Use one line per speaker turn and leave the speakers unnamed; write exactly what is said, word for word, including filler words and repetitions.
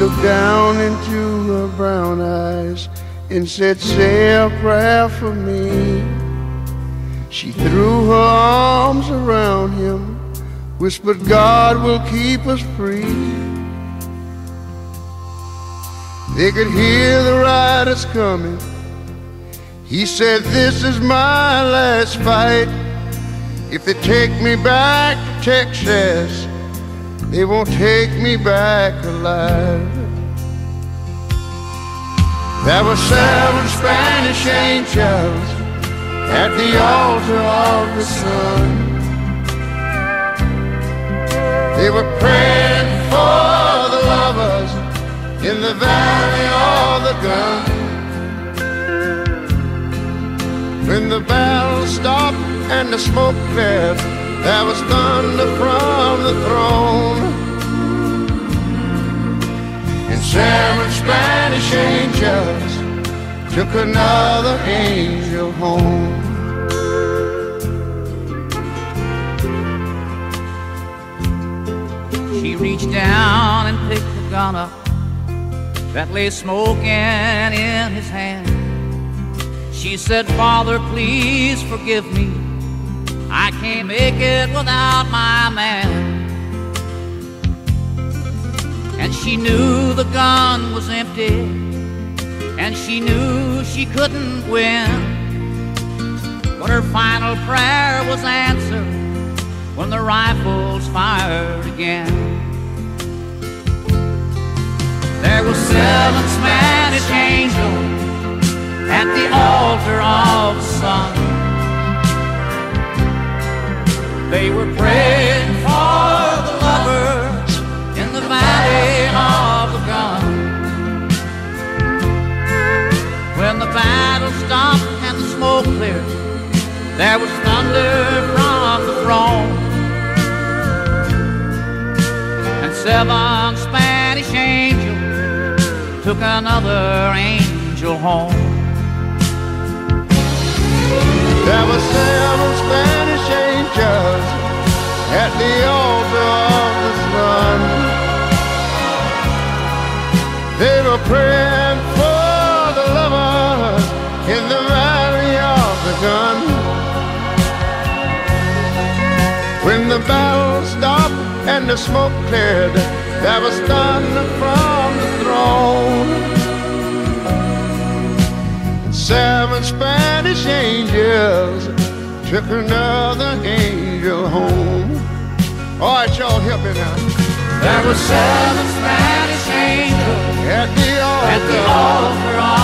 looked down into her brown eyes and said, "Say a prayer for me." She threw her arms around him, whispered, "God will keep us free." They could hear the riders coming. He said, "This is my last fight. If they take me back to Texas, they won't take me back alive." There were seven Spanish angels at the altar of the sun. They were praying for the lovers in the valley of the gun. When the battle stopped and the smoke cleared, there was thunder from the throne, and seven Spanish angels took another angel home.
She reached down and picked the gun up that lay smoking in his hand. She said, "Father, please forgive me. I can't make it without my man." And she knew the gun was empty, and she knew she couldn't win. But her final prayer was answered when the rifles fired again. There were seven Spanish angels at the altar of the sun. They were praying for the lovers in the valley of the gun. When the battle stopped and the smoke cleared, there was thunder from the throne, and seven Spanish angels took another angel home.
There were seven Spanish angels at the altar of the sun. They were praying for the lovers in the valley of the gun. When the battle stopped and the smoke cleared, there was thunder from the throne. Seven Spanish angels took another angel home. All right, y'all, help me now.
There were seven Spanish angels
at the altar,
at the altar of